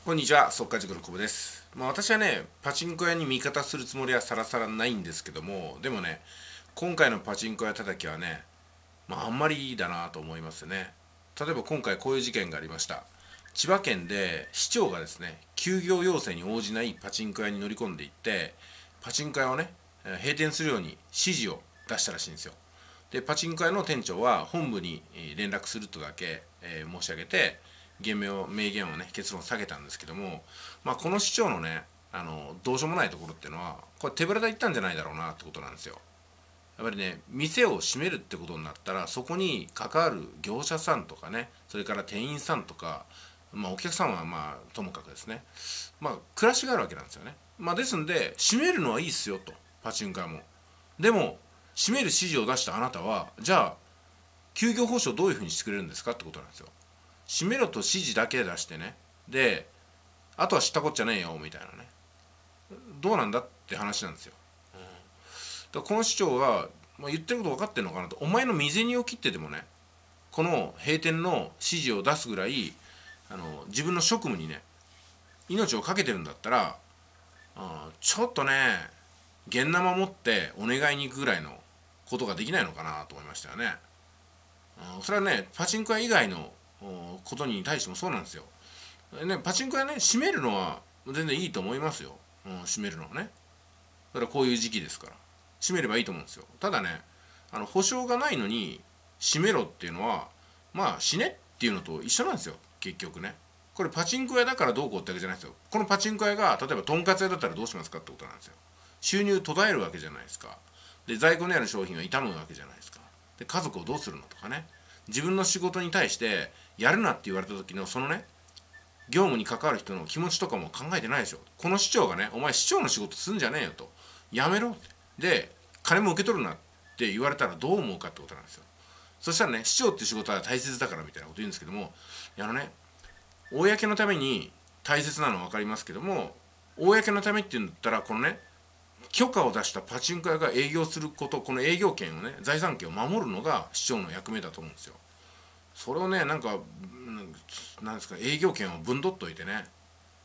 こんにちは、速稼塾の久保です。私はね、パチンコ屋に味方するつもりはさらさらないんですけども、でもね、今回のパチンコ屋叩きはね、あんまりだなと思いますよね。例えば今回こういう事件がありました。千葉県で市長がですね、休業要請に応じないパチンコ屋に乗り込んでいって、パチンコ屋をね、閉店するように指示を出したらしいんですよ。で、パチンコ屋の店長は本部に連絡するとだけ申し上げて、明言をね、結論を下げたんですけども、この市長のね、どうしようもないところっていうのは、これ手ぶらで言ったんじゃないだろうなってことなんですよ。やっぱりね、店を閉めるってことになったら、そこに関わる業者さんとかね、それから店員さんとか、お客さんはともかくですね、暮らしがあるわけなんですよね。ですんで、閉めるのはいいっすよと、パチンコ屋も。でも、閉める指示を出したあなたは、じゃあ、休業報酬どういうふうにしてくれるんですかってことなんですよ。閉めろと指示だけ出してね、で、あとは知ったこっちゃねえよみたいなね、どうなんだって話なんですよ。だからこの市長が、言ってること分かってるのかなと、お前の身銭を切ってでもね、この閉店の指示を出すぐらい自分の職務にね命を懸けてるんだったら、ちょっとね現生持ってお願いに行くぐらいのことができないのかなと思いましたよね。それはねパチンコ屋以外のことに対してもそうなんですよ。パチンコ屋ね閉めるのは全然いいと思いますよ、閉めるのはね。だからこういう時期ですから閉めればいいと思うんですよ。ただね保証がないのに閉めろっていうのは死ねっていうのと一緒なんですよ結局ね。これパチンコ屋だからどうこうってわけじゃないですよ。このパチンコ屋が例えばとんかつ屋だったらどうしますかってことなんですよ。収入途絶えるわけじゃないですか。で在庫にある商品は傷むわけじゃないですか。で家族をどうするのとかね、自分の仕事に対してやるなって言われた時のそのね業務に関わる人の気持ちとかも考えてないでしょ。この市長がねお前市長の仕事すんじゃねえよと、やめろってで金も受け取るなって言われたらどう思うかってことなんですよ。そしたらね市長っていう仕事は大切だからみたいなこと言うんですけども、公のために大切なのは分かりますけども、公のためっていうんだったらこのね許可を出したパチンコ屋が営業すること、この営業権をね財産権を守るのが市長の役目だと思うんですよ。それをねなんですか、営業権をぶんどっといてね、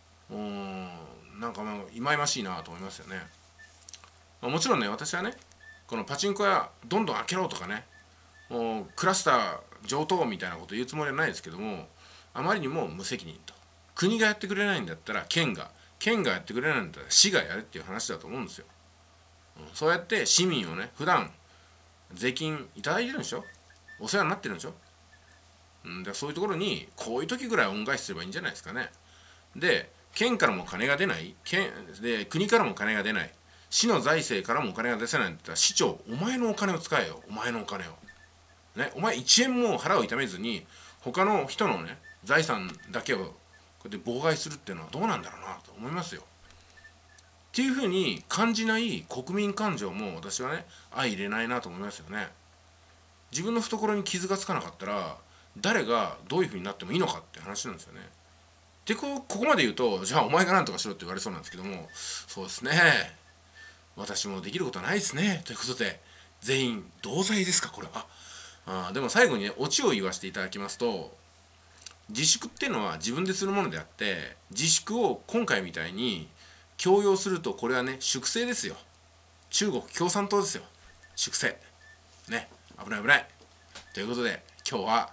忌々しいなと思いますよね。もちろんね私はねこのパチンコ屋どんどん開けろとかね、もうクラスター上等みたいなこと言うつもりはないですけども、あまりにも無責任と。国がやってくれないんだったら県がやってくれないんだったら市がやるっていう話だと思うんですよ。そうやって市民をね普段税金いただいてるんでしょ、お世話になってるんでしょ。でそういうところにこういう時ぐらい恩返しすればいいんじゃないですかね。で県からも金が出ない、国からも金が出ない、市の財政からもお金が出せないんだったら市長お前のお金を使えよ、お前のお金をね、お前1円も腹を痛めずに他の人のね財産だけをこうやって妨害するっていうのはどうなんだろうなと思いますよ。っていうふうに感じない国民感情も私はね相入れないなと思いますよね。自分の懐に傷がつかなかったら誰がどういうふうになってもいいのかって話なんですよね。でここまで言うとじゃあお前が何とかしろって言われそうなんですけども、そうですね私もできることはないですねということで全員同罪ですかこれは。でも最後にねオチを言わせていただきますと、自粛っていうのは自分でするものであって、自粛を今回みたいに強要するとこれはね粛清ですよ。中国共産党ですよ、粛清ね、危ない危ない。ということで今日は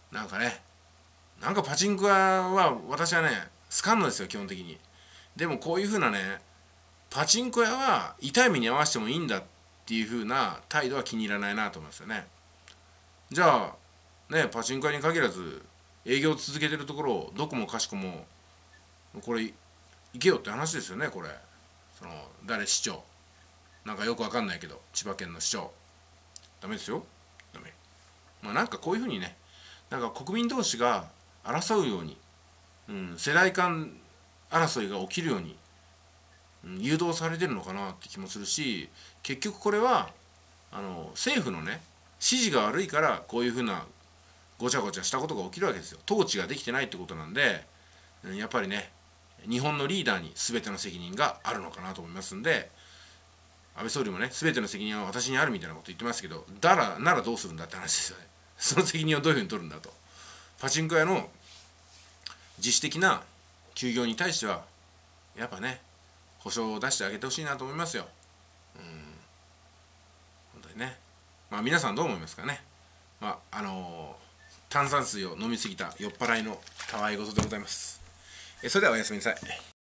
パチンコ屋は私はね好かんのですよ基本的に。でもこういう風なねパチンコ屋は痛い目に遭わせてもいいんだっていう風な態度は気に入らないなと思いますよね。じゃあねパチンコ屋に限らず営業を続けてるところをどこもかしこもこれ行けよって話ですよね。これその市長よくわかんないけど千葉県の市長ダメですよ、ダメ。こういうふうにね国民同士が争うように、世代間争いが起きるように、誘導されてるのかなって気もするし、結局これは政府のね指示が悪いからこういうふうなごちゃごちゃしたことが起きるわけですよ。統治ができてないってことなんで、やっぱりね日本のリーダーに全ての責任があるのかなと思いますんで、安倍総理もね全ての責任は私にあるみたいなこと言ってますけど、ならどうするんだって話ですよね。その責任をどういうふうに取るんだと。パチンコ屋の自主的な休業に対してはやっぱね保証を出してあげてほしいなと思いますよ。本当にね。まあ皆さんどう思いますかね。まあ炭酸水を飲みすぎた酔っ払いのたわい事でございます。それではおやすみなさい。